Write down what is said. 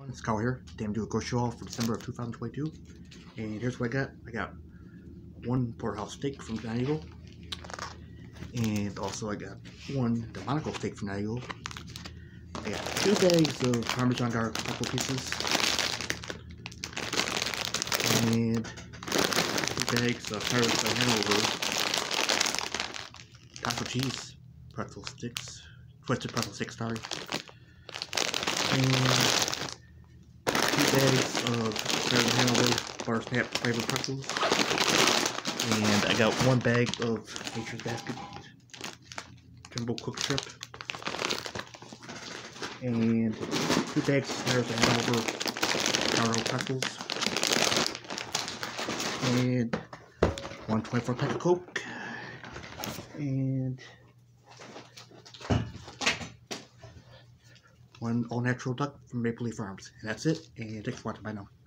It's Kyle here. Today I'm doing a grocery haul for December of 2022. And here's what I got. I got one porterhouse steak from Giant Eagle. And also I got one Delmonico steak from Giant Eagle. I got 2 bags of Parmesan garlic taco pieces. And 2 bags of Pirates by Hanover taco cheese pretzel sticks. Twisted pretzel sticks, sorry. And 2 bags of Pirates by Hanover Bar Snap flavored pretzels. And I got 1 bag of Nature's Basket jumbo cooked shrimp. And 2 bags of Pirates by Hanover sourdough pretzels. And 1 24 pack of Coke. And 1 all-natural duck from Maple Leaf Farms. And that's it. And thanks for watching. Bye now.